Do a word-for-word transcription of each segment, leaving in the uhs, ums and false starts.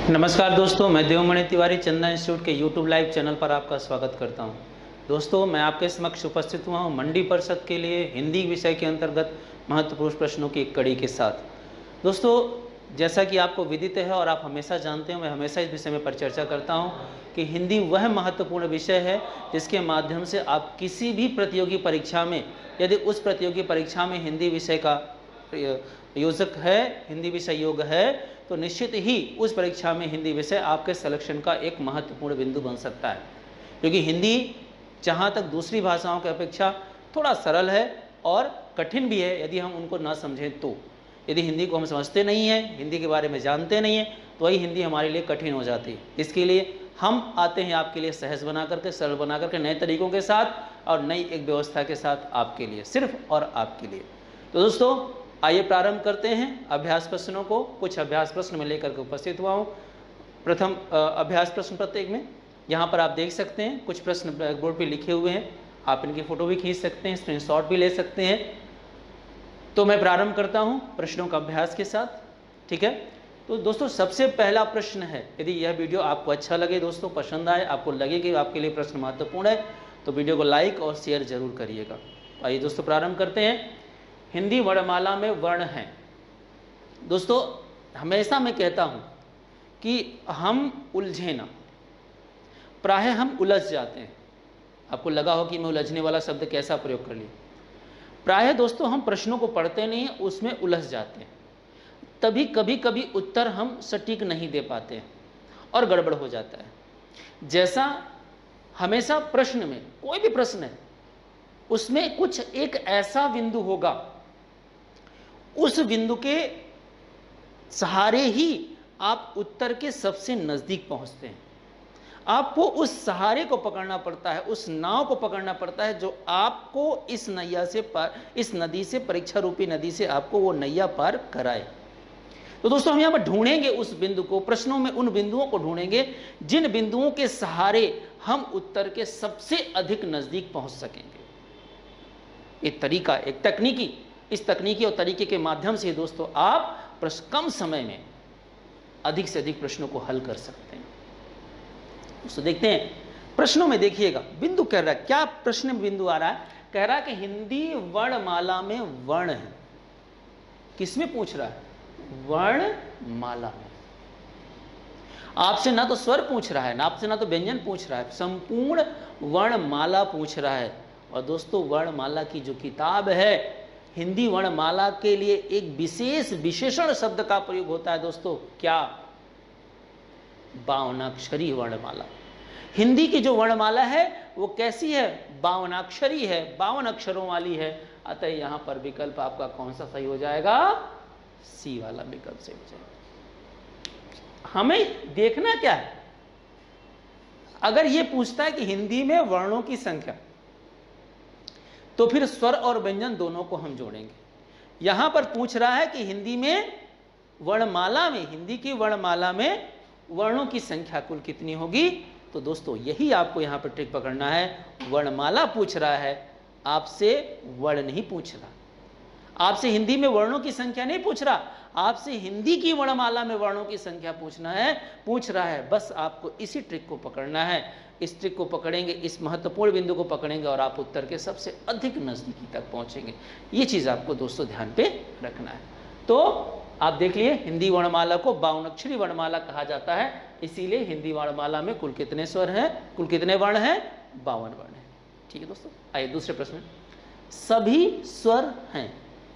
नमस्कार दोस्तों, मैं देवमणि तिवारी चंदा इंस्टीट्यूट के यूट्यूब लाइव चैनल पर आपका स्वागत करता हूं। दोस्तों, मैं आपके समक्ष उपस्थित हुआ हूं मंडी परिषद के लिए हिंदी विषय के अंतर्गत महत्वपूर्ण प्रश्नों की एक कड़ी के साथ। दोस्तों, जैसा कि आपको विदित है और आप हमेशा जानते हैं, मैं हमेशा इस विषय में परिचर्चा करता हूं कि हिंदी वह महत्वपूर्ण विषय है जिसके माध्यम से आप किसी भी प्रतियोगी परीक्षा में, यदि उस प्रतियोगी परीक्षा में हिंदी विषय का योजक है, हिंदी विषय योग है, तो निश्चित ही उस परीक्षा में हिंदी विषय आपके सिलेक्शन का एक महत्वपूर्ण बिंदु बन सकता है। क्योंकि हिंदी जहाँ तक दूसरी भाषाओं की अपेक्षा थोड़ा सरल है और कठिन भी है यदि हम उनको ना समझें तो। यदि हिंदी को हम समझते नहीं हैं, हिंदी के बारे में जानते नहीं हैं, तो वही हिंदी हमारे लिए कठिन हो जाती है। इसके लिए हम आते हैं आपके लिए सहज बना करके, सरल बना करके, नए तरीकों के साथ और नई एक व्यवस्था के साथ आपके लिए, सिर्फ और आपके लिए। तो दोस्तों, आइए प्रारंभ करते हैं अभ्यास प्रश्नों को। कुछ अभ्यास प्रश्न में लेकर के उपस्थित हुआ हूँ। प्रथम अभ्यास प्रश्न प्रत्येक में यहाँ पर आप देख सकते हैं कुछ प्रश्न ब्लैक बोर्ड पर लिखे हुए हैं। आप इनकी फोटो भी खींच सकते हैं, स्क्रीनशॉट भी ले सकते हैं। तो मैं प्रारंभ करता हूँ प्रश्नों का अभ्यास के साथ, ठीक है। तो दोस्तों, सबसे पहला प्रश्न है, यदि यह वीडियो आपको अच्छा लगे, दोस्तों पसंद आए, आपको लगे कि आपके लिए प्रश्न महत्वपूर्ण है, तो वीडियो को लाइक और शेयर जरूर करिएगा। आइए दोस्तों प्रारंभ करते हैं। हिंदी वर्णमाला में वर्ण हैं। दोस्तों, हमेशा मैं कहता हूं कि हम उलझे ना, प्राय हम उलझ जाते हैं। आपको लगा हो कि मैं उलझने वाला शब्द कैसा प्रयोग कर लिया। प्राय दोस्तों हम प्रश्नों को पढ़ते नहीं हैं, उसमें उलझ जाते हैं, तभी कभी कभी उत्तर हम सटीक नहीं दे पाते हैं और गड़बड़ हो जाता है। जैसा हमेशा प्रश्न में, कोई भी प्रश्न है, उसमें कुछ एक ऐसा बिंदु होगा, उस बिंदु के सहारे ही आप उत्तर के सबसे नजदीक पहुंचते हैं। आपको उस सहारे को पकड़ना पड़ता है, उस नाव को पकड़ना पड़ता है जो आपको इस नैया से पार, इस नदी से, परीक्षा रूपी नदी से आपको वो नैया पार कराए। तो दोस्तों, हम यहां पर ढूंढेंगे उस बिंदु को, प्रश्नों में उन बिंदुओं को ढूंढेंगे जिन बिंदुओं के सहारे हम उत्तर के सबसे अधिक नजदीक पहुंच सकेंगे। एक तरीका, एक तकनीकी, इस तकनीकी और तरीके के माध्यम से दोस्तों आप प्रश्न कम समय में अधिक से अधिक प्रश्नों को हल कर सकते हैं। दोस्तों देखते हैं प्रश्नों में, देखिएगा बिंदु कह रहा है, क्या प्रश्न में बिंदु आ रहा है, कह रहा है कि हिंदी वर्णमाला में वर्ण है। किसमें पूछ रहा है? वर्णमाला में। आपसे ना तो स्वर पूछ रहा है, ना आपसे ना तो व्यंजन पूछ रहा है, संपूर्ण वर्णमाला पूछ रहा है। और दोस्तों, वर्णमाला की जो किताब है, हिंदी वर्णमाला के लिए एक विशेष विशेषण शब्द का प्रयोग होता है दोस्तों। क्या? बावनाक्षरी वर्णमाला। हिंदी की जो वर्णमाला है वो कैसी है? बावनाक्षरी है, बावन अक्षरों वाली है। अतः यहां पर विकल्प आपका कौन सा सही हो जाएगा? सी वाला विकल्प सही हो जाएगा। हमें देखना क्या है, अगर ये पूछता है कि हिंदी में वर्णों की संख्या, तो फिर स्वर और व्यंजन दोनों को हम जोड़ेंगे। यहां पर पूछ रहा है कि हिंदी में वर्णमाला में, हिंदी की वर्णमाला में वर्णों की संख्या कुल कितनी होगी। तो दोस्तों यही आपको यहां पर ट्रिक पकड़ना है। वर्णमाला पूछ रहा है, आपसे वर्ण नहीं पूछ रहा, आपसे हिंदी में वर्णों की संख्या नहीं पूछ रहा, आपसे हिंदी की वर्णमाला में वर्णों की संख्या पूछना है, पूछ रहा है। बस आपको इसी ट्रिक को पकड़ना है। इस ट्रिक को पकड़ेंगे, इस महत्वपूर्ण बिंदु को पकड़ेंगे और आप उत्तर के सबसे अधिक नजदीकी तक पहुंचेंगे। ये चीज आपको दोस्तों ध्यान पे रखना है। तो आप देख लिए, हिंदी वर्णमाला को बावनाक्षरी वर्णमाला कहा जाता है। इसीलिए हिंदी वर्णमाला में कुल कितने स्वर हैं, कुल कितने वर्ण हैं? बावन वर्ण है। ठीक है दोस्तों, आइए दूसरे प्रश्न। सभी स्वर हैं,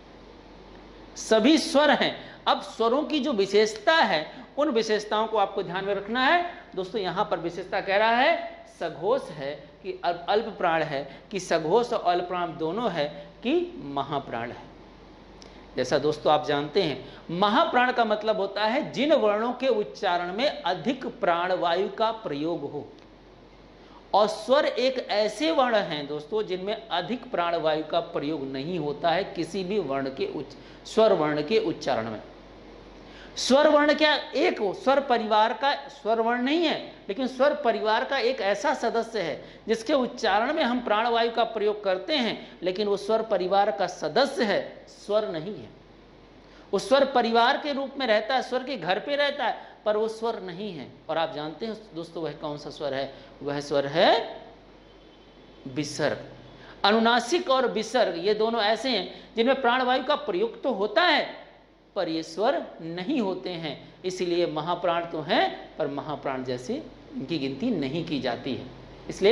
सभी स्वर हैं। अब स्वरों की जो विशेषता है, उन विशेषताओं को आपको ध्यान में रखना है। दोस्तों यहां पर विशेषता कह रहा है सघोष है कि अल्प प्राण है, कि सघोष और अल्प प्राण दोनों है, कि महाप्राण है। जैसा दोस्तों आप जानते हैं, महाप्राण का मतलब होता है जिन वर्णों के उच्चारण में अधिक प्राणवायु का प्रयोग हो। और स्वर एक ऐसे वर्ण हैं दोस्तों जिनमें अधिक प्राणवायु का प्रयोग नहीं होता है किसी भी वर्ण के उच्च स्वर वर्ण के उच्चारण में। स्वर वर्ण क्या एक स्वर परिवार का स्वर वर्ण नहीं है, लेकिन स्वर परिवार का एक ऐसा सदस्य है जिसके उच्चारण में हम प्राणवायु का प्रयोग करते हैं, लेकिन वो स्वर परिवार का सदस्य है, स्वर नहीं है। वो स्वर परिवार के रूप में रहता है, स्वर के घर पे रहता है, पर वो स्वर नहीं है। और आप जानते हैं दोस्तों वह कौन सा स्वर है? वह स्वर है विसर्ग। अनुनासिक और विसर्ग ये दोनों ऐसे हैं जिनमें प्राणवायु का प्रयोग तो होता है पर ये स्वर नहीं होते हैं, इसलिए महाप्राण तो हैं पर महाप्राण जैसे इनकी गिनती नहीं की जाती है। इसलिए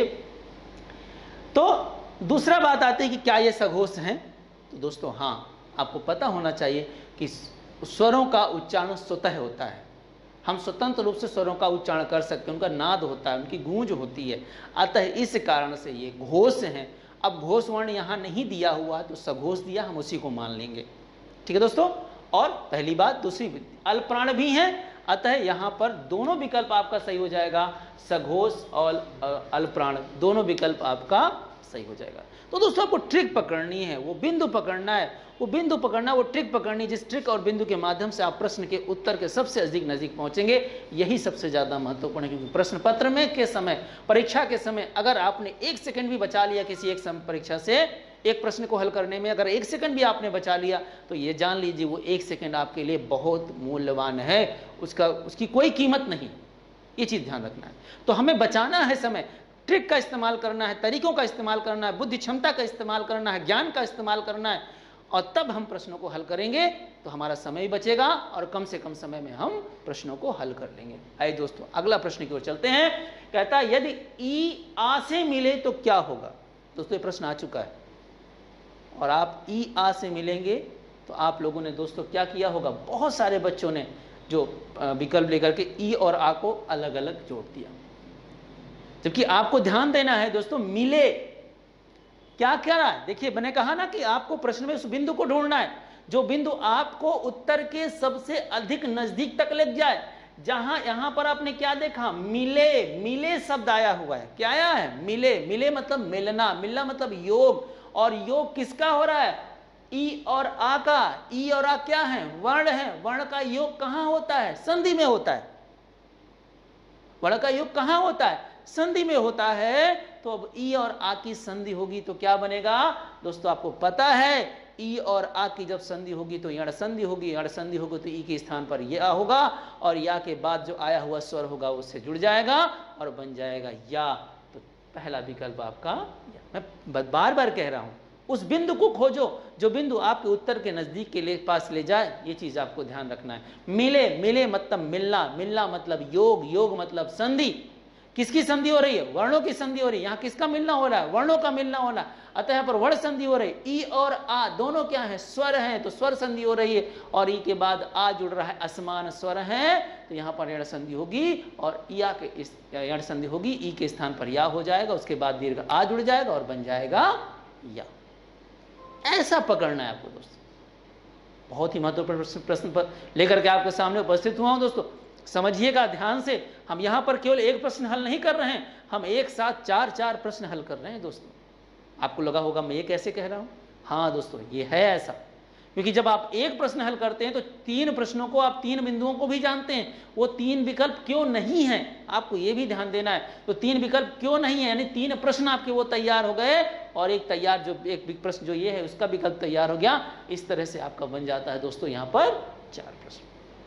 तो दूसरा बात आती है कि क्या ये सघोष हैं? तो दोस्तों हाँ, आपको पता होना चाहिए कि स्वरों का उच्चारण स्वतः होता है। हम स्वतंत्र रूप से स्वरों का उच्चारण कर सकते हैं, उनका नाद होता है, उनकी गूंज होती है। अतः इस कारण से ये घोष हैं। अब घोष वर्ण यहाँ नहीं दिया हुआ तो सघोष दिया, हम उसी को मान लेंगे। ठीक है दोस्तों। और पहली बात, दूसरी अल्पप्राण भी हैं, अतः यहाँ पर दोनों विकल्प आपका सही हो जाएगा, सघोष और अल्पप्राण दोनों विकल्प आपका सही हो जाएगा। तो दोस्तों आपको ट्रिक पकड़नी है, वो बिंदु पकड़ना है, वो बिंदु पकड़ना, वो ट्रिक पकड़नी, जिस ट्रिक और बिंदु के माध्यम से आप प्रश्न के उत्तर के सबसे अधिक नजदीक पहुंचेंगे, यही सबसे ज्यादा महत्वपूर्ण है। क्योंकि प्रश्न पत्र में के समय, परीक्षा के समय अगर आपने एक सेकंड भी बचा लिया किसी एक परीक्षा से एक प्रश्न को हल करने में, अगर एक सेकंड भी आपने बचा लिया तो ये जान लीजिए वो एक सेकंड आपके लिए बहुत मूल्यवान है, उसका उसकी कोई कीमत नहीं। ये चीज ध्यान रखना है। तो हमें बचाना है समय, ट्रिक का इस्तेमाल करना है, तरीकों का इस्तेमाल करना है, बुद्धि क्षमता का इस्तेमाल करना है, ज्ञान का इस्तेमाल करना है, और तब हम प्रश्नों को हल करेंगे तो हमारा समय भी बचेगा और कम से कम समय में हम प्रश्नों को हल कर लेंगे। आइए दोस्तों अगला प्रश्न की ओर चलते हैं। कहता है यदि ई आ से मिले तो क्या होगा? दोस्तों ये प्रश्न आ चुका है और आप ई आ से मिलेंगे तो आप लोगों ने दोस्तों क्या किया होगा? बहुत सारे बच्चों ने जो विकल्प लेकर के ई और आ को अलग अलग जोड़ दिया, जबकि आपको ध्यान देना है दोस्तों मिले क्या क्या रहा है। देखिए मैंने कहा ना कि आपको प्रश्न में उस बिंदु को ढूंढना है जो बिंदु आपको उत्तर के सबसे अधिक नजदीक तक ले जाए। जहां यहां पर आपने क्या देखा? मिले, मिले शब्द आया हुआ है। क्या आया है? मिले। मिले मतलब मिलना, मिलना मतलब योग, और योग किसका हो रहा है? ई और आ का। ई और आ क्या है? वर्ण है। वर्ण का योग कहां होता है? संधि में होता है। वर्ण का योग कहां होता है? संधि में होता है। तो अब ई और आ की संधि होगी तो क्या बनेगा? दोस्तों आपको पता है ई और आ की जब संधि होगी तो यण संधि होगी, यण संधि होगी तो ई के स्थान पर या होगा, और या के बाद जो आया हुआ स्वर होगा उससे जुड़ जाएगा और बन जाएगा या। तो पहला विकल्प आपका या। मैं बार बार कह रहा हूं उस बिंदु को खोजो जो बिंदु आपके उत्तर के नजदीक के लिए पास ले जाए। ये चीज आपको ध्यान रखना है। मिले, मिले मतलब मिलना, मिलना मतलब योग, योग मतलब संधि। किसकी संधि हो रही है? वर्णों की संधि हो रही है। यहाँ किसका मिलना हो रहा है? वर्णों का मिलना होना। अतः यहाँ पर वर्ण संधि हो रही है। ई और आ दोनों क्या है? स्वर हैं, तो स्वर संधि हो रही है, और ई के बाद आ जुड़ रहा है, असमान स्वर हैं, तो यहाँ पर यण संधि होगी और या के इस यण संधि होगी, ई के स्थान पर या हो जाएगा, उसके बाद दीर्घ आ जुड़ जाएगा और बन जाएगा या। ऐसा पकड़ना है आपको दोस्तों। बहुत ही महत्वपूर्ण प्रश्न पर लेकर के आपके सामने उपस्थित हुआ हूं दोस्तों। समझिएगा ध्यान से, हम यहां पर केवल एक प्रश्न हल नहीं कर रहे हैं, हम एक साथ चार चार प्रश्न हल कर रहे हैं दोस्तों। आपको लगा होगा मैं ये कैसे कह रहा हूं? हाँ दोस्तों ये है ऐसा, क्योंकि जब आप एक प्रश्न हल करते हैं तो तीन प्रश्नों को आप तीन बिंदुओं को भी जानते हैं। वो तीन विकल्प क्यों नहीं है आपको ये भी ध्यान देना है। तो तीन विकल्प क्यों नहीं है, यानी तीन प्रश्न आपके वो तैयार हो गए और एक तैयार जो एक प्रश्न जो ये है उसका विकल्प तैयार हो गया। इस तरह से आपका बन जाता है दोस्तों यहाँ पर चार प्रश्न।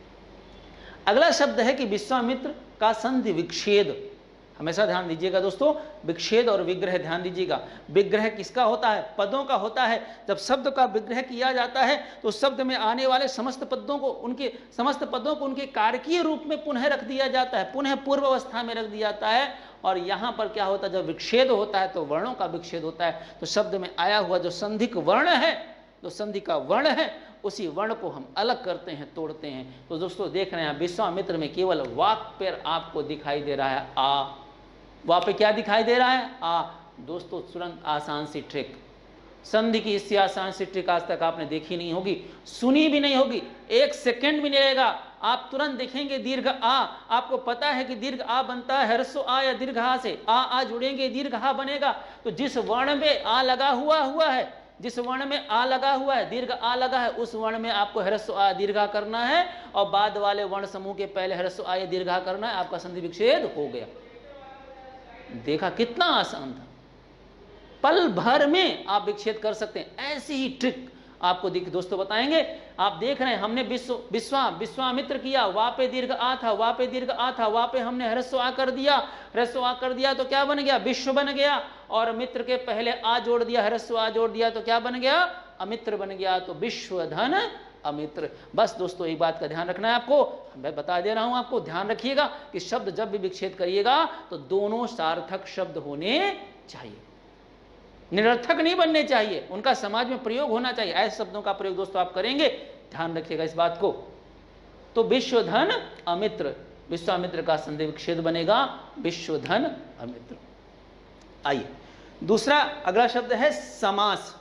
अगला शब्द है कि विश्वामित्र का संधि विच्छेद। हमेशा ध्यान दीजिएगा दोस्तों, विच्छेद और विग्रह ध्यान दीजिएगा। विग्रह किसका होता है? पदों का होता है। जब शब्द का विग्रह किया जाता है तो शब्द में आने वाले समस्त पदों को उनके समस्त पदों को उनके कारकीय रूप में पुनः रख दिया जाता है, पुनः पूर्व अवस्था में रख दिया जाता है। और यहाँ पर क्या होता है? जब विच्छेद होता है तो वर्णों का विच्छेद होता है। तो शब्द में आया हुआ जो संधिक वर्ण है, जो संधि का वर्ण है, उसी वर्ण को हम अलग करते हैं, तोड़ते हैं। तो दोस्तों देख रहे हैं विश्वामित्र में केवल वाक पर आपको दिखाई दे रहा है आ। वहां पे क्या दिखाई दे रहा है? आ। दोस्तों तुरंत आसान सी ट्रिक, संधि की इससे आसान सी ट्रिक आज तक आपने देखी नहीं होगी, सुनी भी नहीं होगी, एक सेकंड भी नहीं लगेगा। आप तुरंत देखेंगे दीर्घ आ, आपको पता है कि दीर्घ आ बनता है ह्रस्व आ या दीर्घ आ से। आ आ जुड़ेंगे दीर्घ आ बनेगा। तो जिस वर्ण में आ लगा हुआ हुआ है, जिस वर्ण में आ लगा हुआ है, दीर्घ आ लगा है, उस वर्ण में आपको ह्रस्व आ दीर्घा करना है और बाद वाले वर्ण समूह के पहले ह्रस्व आ या दीर्घा करना है। आपका संधि विच्छेद हो गया। देखा कितना आसान था, पल भर में आप विच्छेद कर सकते हैं। ऐसी ही ट्रिक आपको दिख दोस्तों बताएंगे। आप देख रहे हैं हमने विश्व विश्वा विश्वामित्र किया, वा पे दीर्घ आ था, वा पे दीर्घ आ था, वा पे हमने ह्रस्व आ कर दिया, ह्रस्व आ कर दिया तो क्या बन गया, विश्व बन गया। और मित्र के पहले आ जोड़ दिया, ह्रस्व आ जोड़ दिया तो क्या बन गया, अमित्र बन गया। तो विश्वधन अमित्र। बस दोस्तों एक बात का ध्यान रखना है आपको, मैं बता दे रहा हूं आपको, ध्यान रखिएगा कि शब्द जब भी विच्छेद करिएगा तो दोनों सार्थक शब्द होने चाहिए, निरर्थक नहीं बनने चाहिए, उनका समाज में प्रयोग होना चाहिए। ऐसे शब्दों का प्रयोग दोस्तों आप करेंगे, ध्यान रखिएगा इस बात को। तो विश्वधन अमित्र, विश्वामित्र का संधि विच्छेद बनेगा विश्वधन अमित्र। आइए दूसरा अगला शब्द है समास।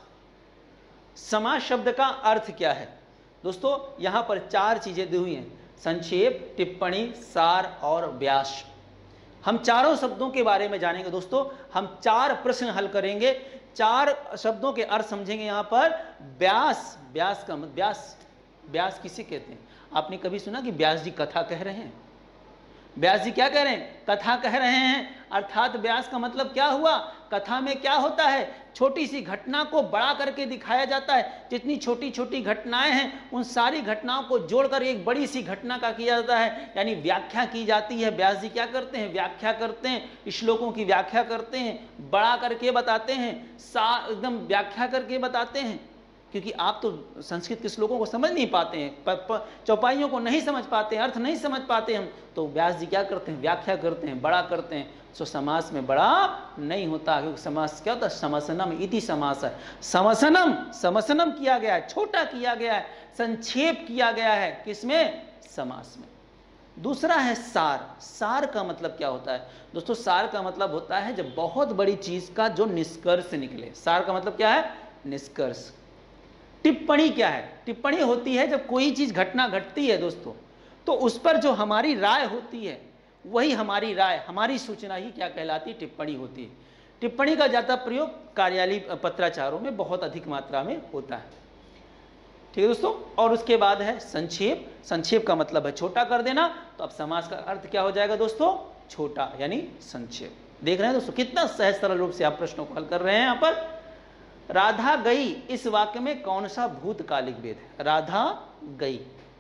समास शब्द का अर्थ क्या है दोस्तों, यहां पर चार चीजें दी हुई हैं, संक्षेप, टिप्पणी, सार और व्यास। हम चारों शब्दों के बारे में जानेंगे दोस्तों। हम चार प्रश्न हल करेंगे, चार शब्दों के अर्थ समझेंगे। यहां पर व्यास, व्यास का मतलब व्यास, व्यास किसे कहते हैं? आपने कभी सुना कि व्यास जी कथा कह रहे हैं? व्यास जी क्या कह रहे हैं? कथा कह रहे हैं। अर्थात व्यास का मतलब क्या हुआ, कथा में क्या होता है, छोटी सी घटना को बड़ा करके दिखाया जाता है। जितनी छोटी छोटी घटनाएं हैं उन सारी घटनाओं को जोड़कर एक बड़ी सी घटना का किया जाता है, यानी व्याख्या की जाती है। व्यास जी क्या करते हैं, व्याख्या करते हैं, श्लोकों की व्याख्या करते हैं, बड़ा करके बताते हैं, सा एकदम व्याख्या करके बताते हैं। क्योंकि आप तो संस्कृत के श्लोकों को समझ नहीं पाते हैं, चौपाइयों को नहीं समझ पाते हैं, अर्थ नहीं समझ पाते हम, तो व्यास जी क्या करते हैं, व्याख्या करते हैं, बड़ा करते हैं। सो समास में बड़ा नहीं होता, क्योंकि समास क्या होता है, समसनम इति समास है। समसनम, समसनम किया गया है, छोटा किया गया है, संक्षेप किया गया है, किसमें, समास में। दूसरा है सार। सार का मतलब क्या होता है दोस्तों, सार का मतलब होता है जब बहुत बड़ी चीज का जो निष्कर्ष निकले। सार का मतलब क्या है, निष्कर्ष। टिप्पणी क्या है, टिप्पणी होती है जब कोई चीज घटना घटती है दोस्तों, तो उस पर जो हमारी राय होती है, वही हमारी राय, हमारी सूचना ही क्या कहलाती है, टिप्पणी होती है। टिप्पणी का ज्यादा प्रयोग कार्यालय पत्राचारों में बहुत अधिक मात्रा में होता है। ठीक है दोस्तों। और उसके बाद है संक्षेप। संक्षेप का मतलब है छोटा कर देना। तो अब समास का अर्थ क्या हो जाएगा दोस्तों, छोटा यानी संक्षेप। देख रहे हैं दोस्तों कितना सहज सरल रूप से आप प्रश्नों को हल कर रहे हैं। यहां पर राधा गई, इस वाक्य में कौन सा भूतकालिक वेद है? राधा गई,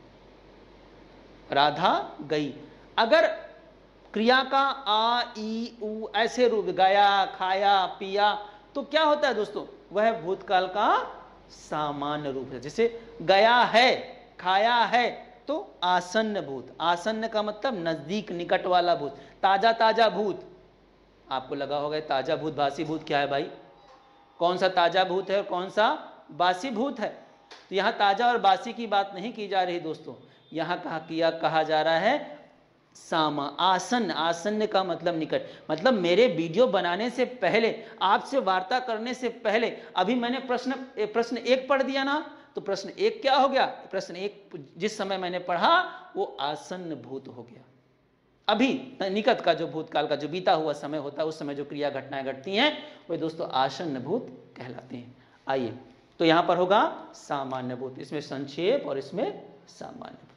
राधा गई। अगर क्रिया का आ ई उ ऐसे रूप, गया, खाया, पिया, तो क्या होता है दोस्तों, वह भूतकाल का सामान्य रूप है। जैसे गया है, खाया है, तो आसन्न भूत। आसन्न का मतलब नजदीक, निकट वाला भूत। ताजा ताजा भूत, आपको लगा होगा ताजा भूत बासी भूत क्या है भाई, कौन सा ताजा भूत है और कौन सा बासी भूत है? तो यहां ताजा और बासी की बात नहीं की जा रही दोस्तों, यहां कहा किया कहा जा रहा है सामा, आसन्न। आसन्न का मतलब निकट, मतलब मेरे वीडियो बनाने से पहले, आपसे वार्ता करने से पहले, अभी मैंने प्रश्न प्रश्न एक पढ़ दिया ना, तो प्रश्न एक क्या हो गया, प्रश्न एक जिस समय मैंने पढ़ा वो आसन्न भूत हो गया। अभी निकट का जो भूतकाल का जो बीता हुआ समय होता है, उस समय जो क्रिया घटनाएं घटती हैं, वे दोस्तों आसन्न भूत कहलाते हैं। आइए, तो यहां पर होगा सामान्य भूत, इसमें संक्षेप और इसमें सामान्य भूत।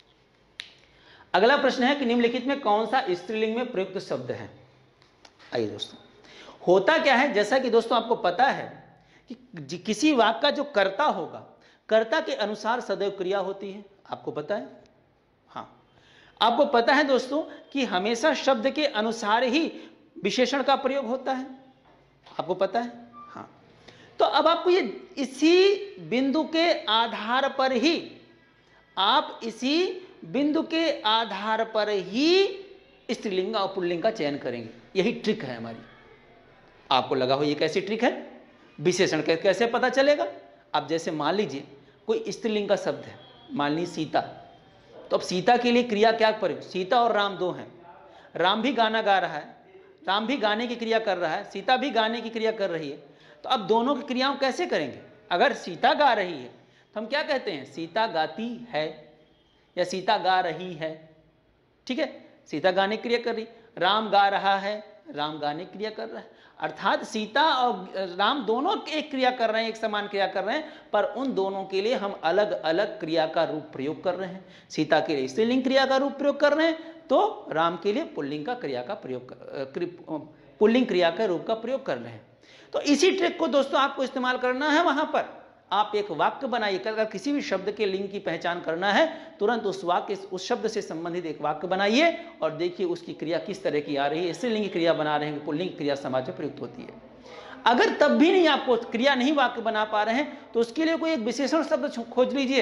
अगला प्रश्न है कि निम्नलिखित में कौन सा स्त्रीलिंग में प्रयुक्त शब्द है? आइए दोस्तों, होता क्या है, जैसा कि दोस्तों आपको पता है कि किसी वाक्य का जो कर्ता होगा, कर्ता के अनुसार सदैव क्रिया होती है। आपको पता है, हाँ आपको पता है दोस्तों कि हमेशा शब्द के अनुसार ही विशेषण का प्रयोग होता है। आपको पता है, हाँ। तो अब आपको ये इसी बिंदु के आधार पर ही, आप इसी बिंदु के आधार पर ही स्त्रीलिंग और पुल्लिंग का चयन करेंगे। यही ट्रिक है हमारी। आपको लगा हो ये कैसी ट्रिक है, विशेषण कैसे पता चलेगा? अब जैसे मान लीजिए कोई स्त्रीलिंग का शब्द है, मान ली सीता, तो अब सीता के लिए क्रिया क्या प्रयोग, सीता और राम दो हैं, राम भी गाना गा रहा है, राम भी गाने की क्रिया कर रहा है, सीता भी गाने की क्रिया कर रही है। तो अब दोनों की क्रियाओं कैसे करेंगे? अगर सीता गा रही है तो हम क्या कहते हैं, सीता गाती है या सीता गा रही है। ठीक है, सीता गाने की क्रिया कर रही, राम गा रहा है, राम गाने की क्रिया कर रहा है। अर्थात सीता और राम दोनों एक क्रिया कर रहे हैं, एक समान क्रिया कर रहे हैं, पर उन दोनों के लिए हम अलग अलग क्रिया का रूप प्रयोग कर रहे हैं। सीता के लिए स्त्रीलिंग क्रिया का रूप प्रयोग कर रहे हैं, तो राम के लिए पुल्लिंग का क्रिया का प्रयोग, पुल्लिंग क्रिया के रूप का प्रयोग कर रहे हैं। तो इसी ट्रिक को दोस्तों आपको इस्तेमाल करना है वहां पर। आप एक वाक्य बनाइए। अगर किसी भी शब्द के लिंग की पहचान करना है, तुरंत उस वाक्य उस शब्द से संबंधित एक वाक्य बनाइए और देखिए उसकी क्रिया किस तरह की आ रही है। स्त्रीलिंग की क्रिया बना रहे हैं, पुल्लिंग क्रिया समाज में प्रयुक्त होती है। अगर तब भी नहीं आपको क्रिया नहीं वाक्य बना पा रहे हैं तो उसके लिए कोई एक विशेषण शब्द खोज लीजिए,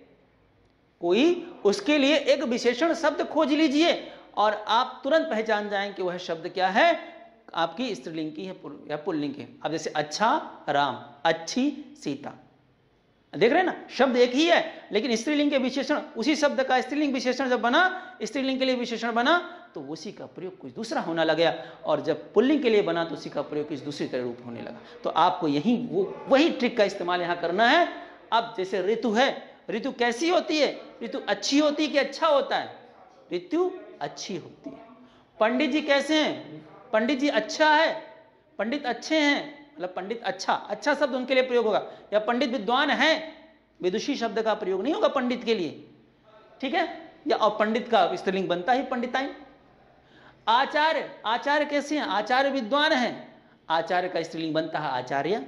कोई उसके लिए एक विशेषण शब्द खोज लीजिए और आप तुरंत पहचान जाएं कि वह शब्द क्या है, आपकी स्त्रीलिंग की है या पुल्लिंग की। अब जैसे अच्छा राम, अच्छी सीता, देख रहे हैं ना, शब्द एक ही है लेकिन स्त्रीलिंग के विशेषण, उसी शब्द का स्त्रीलिंग विशेषण जब बना, स्त्रीलिंग के लिए विशेषण बना तो उसी का प्रयोग कुछ दूसरा होने लगा और जब पुल्लिंग के लिए बना तो उसी का प्रयोग कुछ दूसरी तरह रूप होने लगा। तो आपको यही वो वही ट्रिक का इस्तेमाल यहां करना है। अब जैसे ऋतु है, ऋतु कैसी होती है? ऋतु अच्छी होती है कि अच्छा होता है? ऋतु अच्छी होती है। पंडित जी कैसे हैं? पंडित जी अच्छा है, पंडित अच्छे हैं, मतलब पंडित अच्छा, अच्छा शब्द उनके लिए प्रयोग होगा। या पंडित विद्वान है, विदुषी शब्द का प्रयोग नहीं होगा पंडित के लिए, ठीक है। या और पंडित का स्त्रीलिंग बनता ही पंडिताइन। आचार्य, आचार्य कैसे हैं? आचार्य विद्वान हैं, आचार्य का स्त्रीलिंग बनता है आचार्य।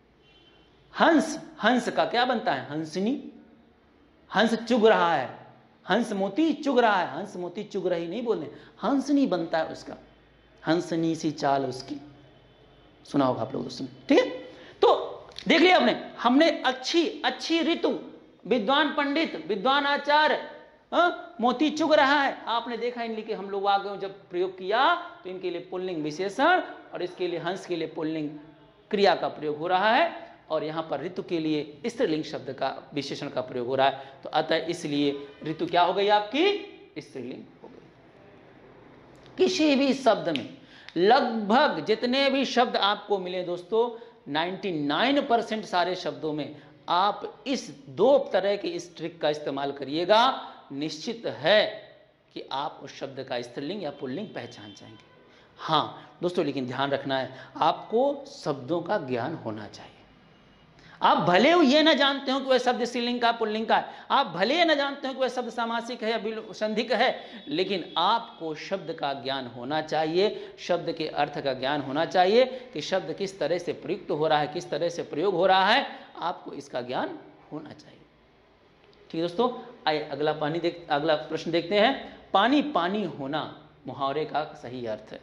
हंस, हंस का क्या बनता है? हंसनी। हंस चुग रहा है, हंस मोती चुग रहा है, हंस मोती चुग रही नहीं बोलने, हंसनी बनता है उसका, हंसनी सी चाल उसकी, सुना होगा आप लोग दोस्तों, ठीक है। तो देख लिया आपने, हमने अच्छी, अच्छी ऋतु, विद्वान पंडित, विद्वान आचार्य, मोती चुग रहा है, आपने देखा इनके के हम लोग आगे जब प्रयोग किया तो इनके लिए पुल्लिंग विशेषण और इसके लिए हंस के लिए पुल्लिंग क्रिया का प्रयोग हो रहा है और यहाँ पर ऋतु के लिए स्त्रीलिंग शब्द का विशेषण का प्रयोग हो रहा है। तो अतः इसलिए ऋतु क्या हो गई आपकी? स्त्रीलिंग हो गई। किसी भी शब्द में लगभग जितने भी शब्द आपको मिले दोस्तों, निन्यानवे परसेंट सारे शब्दों में आप इस दो तरह के इस ट्रिक का इस्तेमाल करिएगा, निश्चित है कि आप उस शब्द का स्त्रीलिंग या पुल्लिंग पहचान जाएंगे। हाँ दोस्तों, लेकिन ध्यान रखना है, आपको शब्दों का ज्ञान होना चाहिए। आप भले ये न जानते हो कि वह शब्द स्त्रीलिंग का पुल्लिंग का है, आप भले ये न जानते हो कि वह शब्द समासिक है या संधि का है, लेकिन आपको शब्द का ज्ञान होना चाहिए, शब्द के अर्थ का ज्ञान होना चाहिए कि शब्द किस तरह से प्रयुक्त हो रहा है, किस तरह से प्रयोग हो रहा है, आपको इसका ज्ञान होना चाहिए। ठीक है दोस्तों, आइए अगला पानी देख अगला प्रश्न देखते हैं। पानी पानी होना मुहावरे का सही अर्थ है?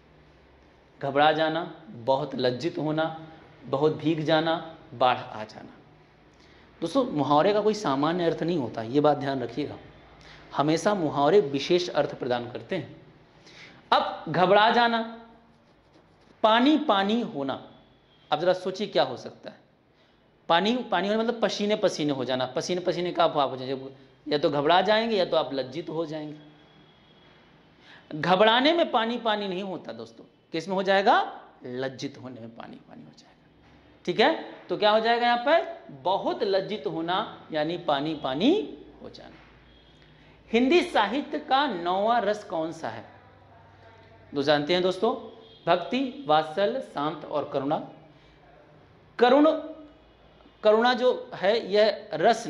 घबरा जाना, बहुत लज्जित होना, बहुत भीग जाना, बाढ़ आ जाना। दोस्तों मुहावरे का कोई सामान्य अर्थ नहीं होता, ये बात ध्यान रखिएगा, हमेशा मुहावरे विशेष अर्थ प्रदान करते हैं। अब घबरा जाना, पानी पानी होना, अब जरा सोचिए क्या हो सकता है? पानी पानी होना मतलब पसीने पसीने हो जाना, पसीने पसीने का भाव हो जाएगा, या तो घबरा जाएंगे या तो आप लज्जित हो जाएंगे। घबराने में पानी पानी नहीं होता दोस्तों, किस में हो जाएगा? लज्जित होने में पानी पानी हो जाएगा। ठीक है, तो क्या हो जाएगा यहाँ पर? बहुत लज्जित होना यानी पानी पानी हो जाना। हिंदी साहित्य का नौवां रस कौन सा है? तो जानते हैं दोस्तों, भक्ति, वात्सल्य, शांत और करुणा। करुण करुणा जो है यह रस,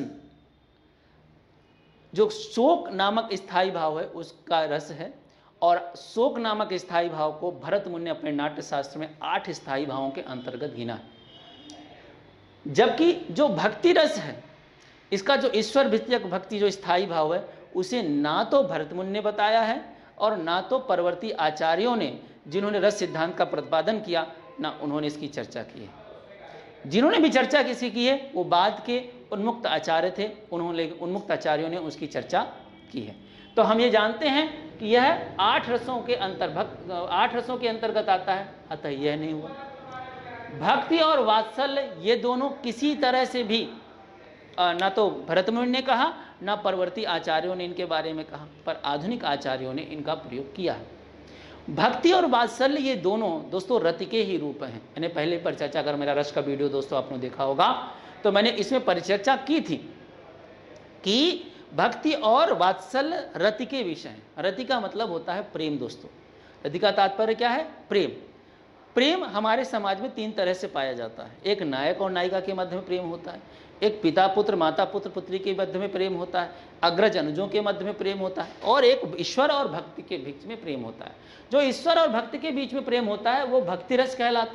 जो शोक नामक स्थायी भाव है उसका रस है, और शोक नामक स्थायी भाव को भरत मुनि ने अपने नाट्य शास्त्र में आठ स्थायी भावों के अंतर्गत गिना है। जबकि जो भक्ति रस है, इसका जो ईश्वर भित्तिक भक्ति जो स्थायी भाव है, उसे ना तो भरत मुनि ने बताया है और ना तो परवर्ती आचार्यों ने, जिन्होंने रस सिद्धांत का प्रतिपादन किया, ना उन्होंने इसकी चर्चा की है। जिन्होंने भी चर्चा किसी की है वो बाद के उन्मुक्त आचार्य थे, उन्होंने उन्मुक्त आचार्यों ने उसकी चर्चा की है। तो हम ये जानते हैं कि यह आठ रसों के अंतर्भक्त आठ रसों के अंतर्गत आता है, अतः यह नहीं हुआ। भक्ति और वात्सल्य ये दोनों किसी तरह से भी ना तो भरत मुनि ने कहा, ना परवर्ती आचार्यों ने इनके बारे में कहा, पर आधुनिक आचार्यों ने इनका प्रयोग किया है। भक्ति और वात्सल्य ये दोनों दोस्तों रति के ही रूप हैं। मैंने पहले परिचर्चा, अगर मेरा रस का वीडियो दोस्तों आपने देखा होगा तो मैंने इसमें परिचर्चा की थी कि भक्ति और वात्सल्य रति के विषय हैं। रति का मतलब होता है प्रेम दोस्तों। रति का तात्पर्य क्या है? प्रेम। प्रेम हमारे समाज में तीन तरह से पाया जाता है। एक नायक और नायिका के मध्य में प्रेम होता है, एक पिता पुत्र माता पुत्र पुत्री के मध्य में प्रेम होता है, अग्रज अनुजों के मध्य में प्रेम होता है, और एक ईश्वर और भक्ति के बीच में प्रेम होता है। जो ईश्वर और भक्ति के बीच में प्रेम होता है वो भक्ति रस कहलाता है।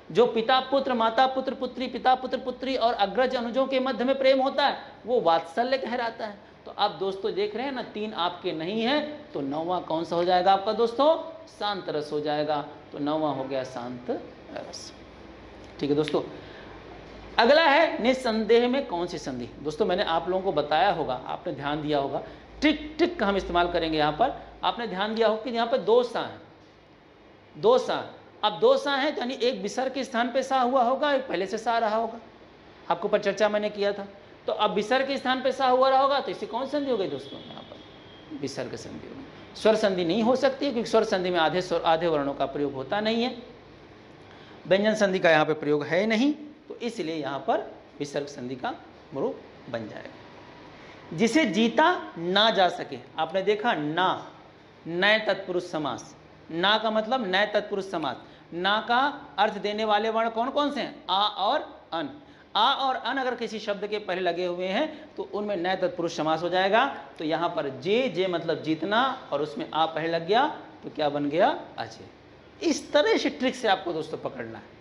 जो पिता पुत्र, माता पुत्र, पुत्री, पिता पुत्र, पुत्री और अग्रज अनुजों के मध्य में प्रेम होता है वो वात्सल्य कहलाता है। तो आप दोस्तों देख रहे हैं ना, तीन आपके नहीं है तो नौवां कौन सा हो जाएगा आपका दोस्तों? शांत रस हो जाएगा। तो नौवां हो गया शांत रस। ठीक है दोस्तों, अगला है निस्संदेह में कौन सी संधि। दोस्तों मैंने आप लोगों को बताया होगा, आपने ध्यान दिया होगा, ट्रिक ट्रिक का हम इस्तेमाल करेंगे यहाँ पर। आपने ध्यान दिया होगा कि यहाँ पर दो सा है, दो सा। अब दो सा है यानी एक विसर्ग के स्थान पे सा हुआ होगा, एक पहले से सा रहा होगा, आपके ऊपर चर्चा मैंने किया था। तो अब विसर्ग के स्थान पे सा हुआ रहा होगा तो इसे कौन संधि हो गई दोस्तों? यहाँ पर विसर्ग संधि हो गई। स्वर संधि नहीं हो सकती है क्योंकि स्वर संधि में आधे स्वर आधे वर्णों का प्रयोग होता नहीं है, व्यंजन संधि का यहाँ पे प्रयोग है नहीं, तो इसलिए यहाँ पर विसर्ग संधि का रूप बन जाएगा। जिसे जीता ना जा सके, आपने देखा ना, नए तत्पुरुष समास, ना का मतलब नए तत्पुरुष समास। ना का अर्थ देने वाले वर्ण कौन कौन से हैं? आ और अन। आ और अन अगर किसी शब्द के पहले लगे हुए हैं तो उनमें नए तत्पुरुष समास हो जाएगा। तो यहाँ पर जे, जे मतलब जीतना, और उसमें आ पहले लग गया तो क्या बन गया? अजय। इस तरह से ट्रिक से आपको दोस्तों पकड़ना है।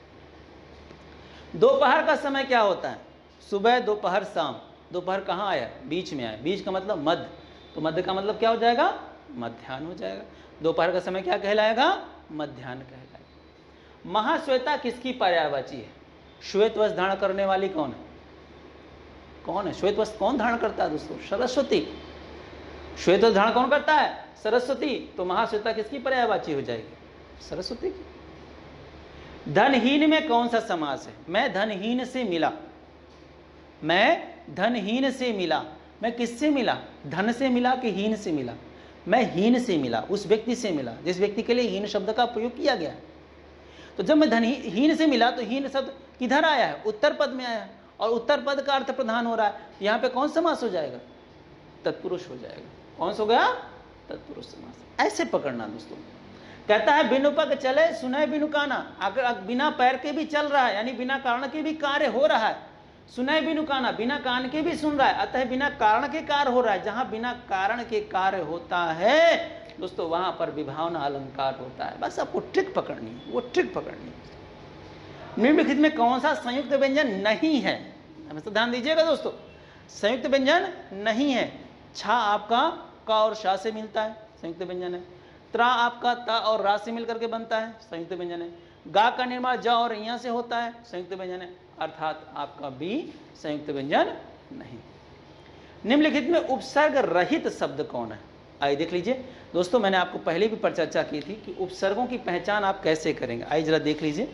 दोपहर का समय क्या होता है? सुबह, दोपहर, शाम। दोपहर कहाँ आया? बीच में आया। बीच का मतलब मध्य, तो मध्य का मतलब क्या हो जाएगा? मध्याह्न हो जाएगा। दोपहर का समय क्या कहलाएगा? मध्याह्न कहलाएगा। महाश्वेता किसकी पर्यायवाची है? श्वेत वस्त्र धारण करने वाली कौन है? कौन है? श्वेत वस्त्र कौन धारण करता है दोस्तों? सरस्वती। श्वेत वस्त्र धारण कौन करता है? सरस्वती। तो महाश्वेता किसकी पर्यायवाची हो जाएगी? सरस्वती की। धनहीन में कौन सा समास है? मैं धनहीन से मिला, मैं धनहीन से मिला। मैं किससे मिला? धन से मिला कि हीन से मिला? मैं हीन से मिला, उस व्यक्ति से मिला जिस व्यक्ति के लिए हीन शब्द का प्रयोग किया गया है। तो जब मैं धनहीन से मिला तो हीन शब्द किधर आया है? उत्तर पद में आया है, और उत्तर पद का अर्थ प्रधान हो रहा है। यहाँ पे कौन समास हो जाएगा? तत्पुरुष हो जाएगा। कौन सा हो गया? तत्पुरुष समास। ऐसे पकड़ना दोस्तों। कहता है बिनु पग चले सुने बिनु काना, अगर बिना पैर के भी चल रहा है यानी बिना कारण के भी कार्य हो रहा है। सुने बिनु काना, बिना कान के भी सुन रहा है, अतः बिना कारण के कार्य हो रहा है। जहां बिना कारण के कार्य होता है दोस्तों वहां पर विभावना अलंकार होता है। बस आपको ट्रिक पकड़नी है, वो ट्रिक पकड़नी है। निम्नलिखित में कौन सा संयुक्त व्यंजन नहीं है? हमेशा ध्यान दीजिएगा दोस्तों, संयुक्त व्यंजन नहीं है। छा आपका का और शा से मिलता है, संयुक्त व्यंजन है। त्रा आपका ता और रा से मिलकर के बनता है, संयुक्त व्यंजन है। गा का निर्माण ज और यहाँ से होता है, संयुक्त व्यंजन है। अर्थात आपका बी संयुक्त व्यंजन नहीं। निम्नलिखित में उपसर्ग रहित शब्द कौन है? आइए देख लीजिए दोस्तों, मैंने आपको पहले भी पर चर्चा की थी कि उपसर्गों की पहचान आप कैसे करेंगे। आइए जरा देख लीजिए।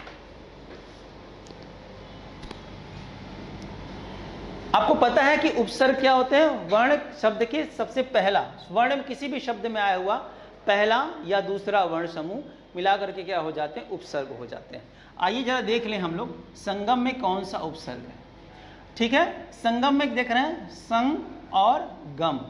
आपको पता है कि उपसर्ग क्या होते हैं? वर्ण शब्द के सबसे पहला वर्ण में किसी भी शब्द में आया हुआ पहला या दूसरा वर्ण समूह मिलाकर के क्या हो जाते हैं? उपसर्ग हो जाते हैं। आइए जरा देख लें हम लोग संगम में कौन सा उपसर्ग है। ठीक है, संगम में देख रहे हैं संग और गम।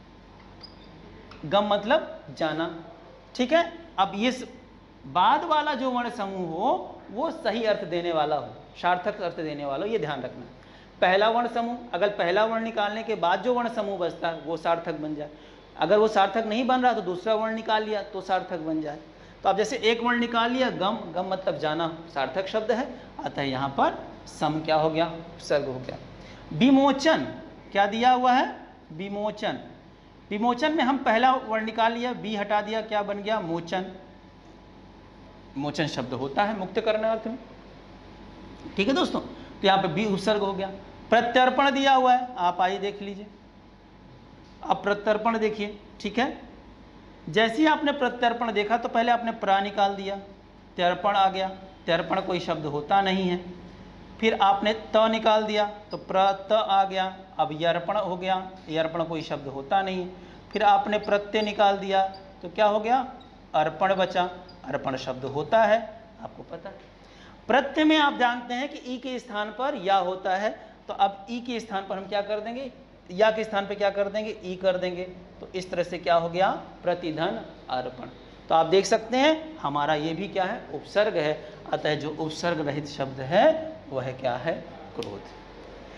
गम मतलब जाना। ठीक है, अब ये बाद वाला जो वर्ण समूह हो वो सही अर्थ देने वाला हो, सार्थक अर्थ देने वाला हो, ये ध्यान रखना। पहला वर्ण समूह, अगर पहला वर्ण निकालने के बाद जो वर्ण समूह बचता है वो सार्थक बन जाए। अगर वो सार्थक नहीं बन रहा तो दूसरा वर्ण निकाल लिया तो सार्थक बन जाए। तो आप जैसे एक वर्ण निकाल लिया गम, गम मतलब जाना, सार्थक शब्द है, अतः यहाँ पर सम क्या हो गया? उपसर्ग हो गया। विमोचन क्या दिया हुआ है? विमोचन। विमोचन में हम पहला वर्ण निकाल लिया, बी हटा दिया, क्या बन गया? मोचन। मोचन शब्द होता है मुक्त करने अर्थ में। ठीक है दोस्तों, तो यहाँ पे बी उपसर्ग हो गया। प्रत्यर्पण दिया हुआ है, आप आइए देख लीजिए। अब प्रत्यर्पण देखिए, ठीक है, जैसे ही आपने प्रत्यर्पण देखा तो पहले आपने प्रा निकाल दिया, त्यर्पण आ गया। त्यर्पण कोई शब्द होता नहीं है। फिर आपने त निकाल दिया तो प्र त आ गया। अब यर्पण हो गया, यर्पण कोई शब्द होता नहीं है। फिर आपने प्रत्यय निकाल दिया तो क्या हो गया? अर्पण बचा। अर्पण शब्द होता है, आपको पता है। प्रत्यय में आप जानते हैं कि ई के स्थान पर या होता है, तो अब ई के स्थान पर हम क्या कर देंगे? या के स्थान पे क्या कर देंगे? ई कर देंगे। तो इस तरह से क्या हो गया? प्रतिधन अर्पण। तो आप देख सकते हैं हमारा ये भी क्या है? उपसर्ग है। अतः जो उपसर्ग रहित शब्द है वह क्या है? क्रोध।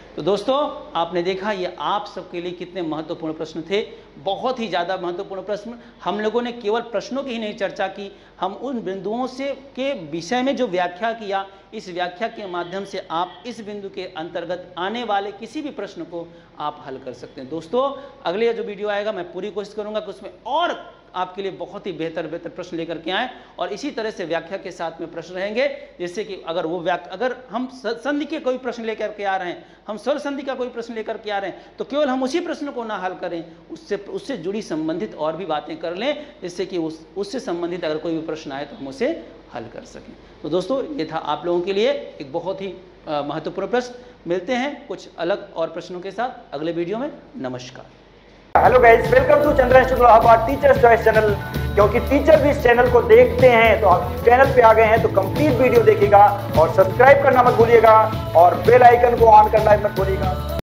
तो दोस्तों आपने देखा ये आप सबके लिए कितने महत्वपूर्ण प्रश्न थे, बहुत ही ज़्यादा महत्वपूर्ण प्रश्न। हम लोगों ने केवल प्रश्नों की ही नहीं चर्चा की, हम उन बिंदुओं से के विषय में जो व्याख्या किया, इस व्याख्या के माध्यम से आप इस बिंदु के अंतर्गत आने वाले किसी भी प्रश्न को आप हल कर सकते हैं। दोस्तों अगले जो वीडियो आएगा मैं पूरी कोशिश करूँगा कि उसमें और आपके लिए बहुत ही बेहतर बेहतर प्रश्न लेकर के आए और इसी तरह से व्याख्या के साथ में प्रश्न रहेंगे, जिससे कि अगर वो व्याख्या अगर हम संधि के कोई प्रश्न लेकर के आ रहे हैं, हम स्वर संधि का कोई प्रश्न लेकर के आ रहे हैं, तो केवल हम उसी प्रश्न को ना हल करें, उससे उससे जुड़ी संबंधित और भी बातें कर लें, जिससे कि उस उससे संबंधित अगर कोई भी प्रश्न आए तो हम उसे हल कर सकें। तो दोस्तों ये था आप लोगों के लिए एक बहुत ही महत्वपूर्ण प्रश्न। मिलते हैं कुछ अलग और प्रश्नों के साथ अगले वीडियो में। नमस्कार। Hello guys, welcome to Chandra institute Allahabad teachers choice channel. क्योंकि टीचर भी इस चैनल को देखते हैं तो आप चैनल पे आ गए हैं तो कंप्लीट वीडियो देखिएगा और सब्सक्राइब करना मत भूलिएगा और बेल आइकन को ऑन करना मत भूलिएगा।